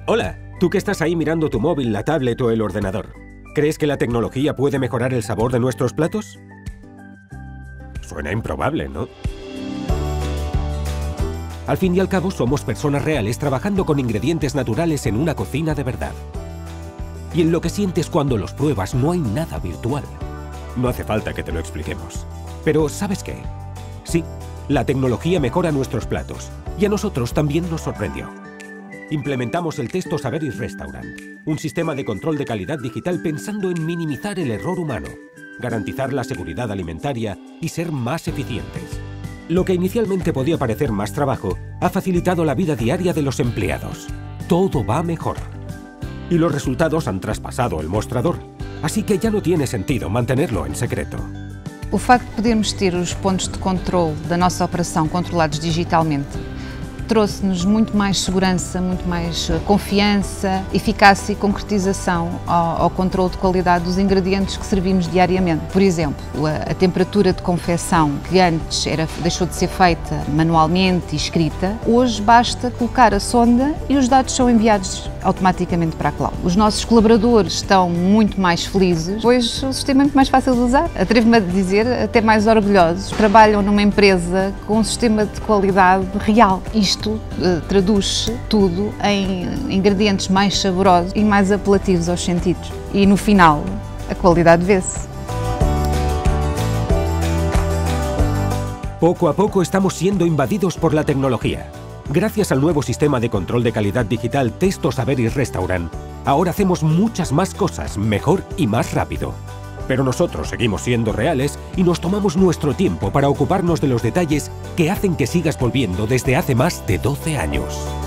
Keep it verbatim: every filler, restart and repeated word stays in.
Hola, tú que estás ahí mirando tu móvil, la tablet o el ordenador. ¿Crees que la tecnología puede mejorar el sabor de nuestros platos? Suena improbable, ¿no? Al fin y al cabo, somos personas reales trabajando con ingredientes naturales en una cocina de verdad. Y en lo que sientes cuando los pruebas no hay nada virtual. No hace falta que te lo expliquemos. Pero, ¿sabes qué? Sí, la tecnología mejora nuestros platos. Y a nosotros también nos sorprendió. Implementamos el Testo Saveris Restaurant, un sistema de control de calidad digital pensando en minimizar el error humano, garantizar la seguridad alimentaria y ser más eficientes. Lo que inicialmente podía parecer más trabajo, ha facilitado la vida diaria de los empleados. Todo va mejor. Y los resultados han traspasado el mostrador, así que ya no tiene sentido mantenerlo en secreto. O facto de podermos ter os pontos de controle da nossa operação controlados digitalmente trouxe-nos muito mais segurança, muito mais confiança, eficácia e concretização ao, ao controle de qualidade dos ingredientes que servimos diariamente. Por exemplo, a, a temperatura de confecção, que antes era, deixou de ser feita manualmente e escrita, hoje basta colocar a sonda e os dados são enviados automaticamente para a cloud. Os nossos colaboradores estão muito mais felizes, pois o sistema é muito mais fácil de usar. Atrevo-me a dizer, até mais orgulhosos. Trabalham numa empresa com um sistema de qualidade real. Isto Isto uh, traduz tudo em ingredientes mais saborosos e mais apelativos aos sentidos. E no final, a qualidade vê-se. Poco a poco estamos siendo invadidos por la tecnología. Gracias al nuevo sistema de control de calidad digital Testo Saveris Restaurant, ahora hacemos muchas más cosas mejor y más rápido. Pero nosotros seguimos siendo reales y nos tomamos nuestro tiempo para ocuparnos de los detalles que hacen que sigas volviendo desde hace más de doce años.